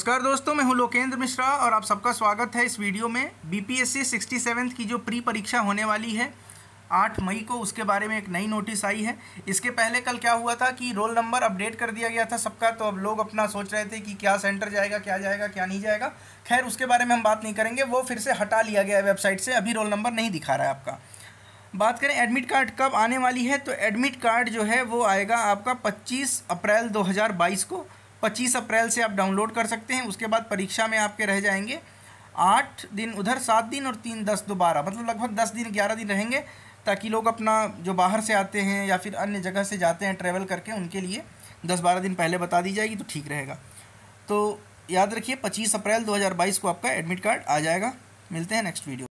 नमस्कार दोस्तों, मैं हूं लोकेंद्र मिश्रा और आप सबका स्वागत है इस वीडियो में। बीपीएससी 67th की जो प्री परीक्षा होने वाली है 8 मई को, उसके बारे में एक नई नोटिस आई है। इसके पहले कल क्या हुआ था कि रोल नंबर अपडेट कर दिया गया था सबका, तो अब लोग अपना सोच रहे थे कि क्या सेंटर जाएगा, क्या नहीं जाएगा। खैर, उसके बारे में हम बात नहीं करेंगे, वो फिर से हटा लिया गया है वेबसाइट से। अभी रोल नंबर नहीं दिखा रहा है आपका। बात करें एडमिट कार्ड कब आने वाली है, तो एडमिट कार्ड जो है वो आएगा आपका 25 अप्रैल 2022 को। 25 अप्रैल से आप डाउनलोड कर सकते हैं। उसके बाद परीक्षा में आपके रह जाएंगे 8 दिन उधर, 7 दिन और 3 10 दोबारा, मतलब लगभग 10 दिन 11 दिन रहेंगे, ताकि लोग अपना जो बाहर से आते हैं या फिर अन्य जगह से जाते हैं ट्रैवल करके, उनके लिए 10-12 दिन पहले बता दी जाएगी तो ठीक रहेगा। तो याद रखिए 25 अप्रैल 2022 को आपका एडमिट कार्ड आ जाएगा। मिलते हैं नेक्स्ट वीडियो।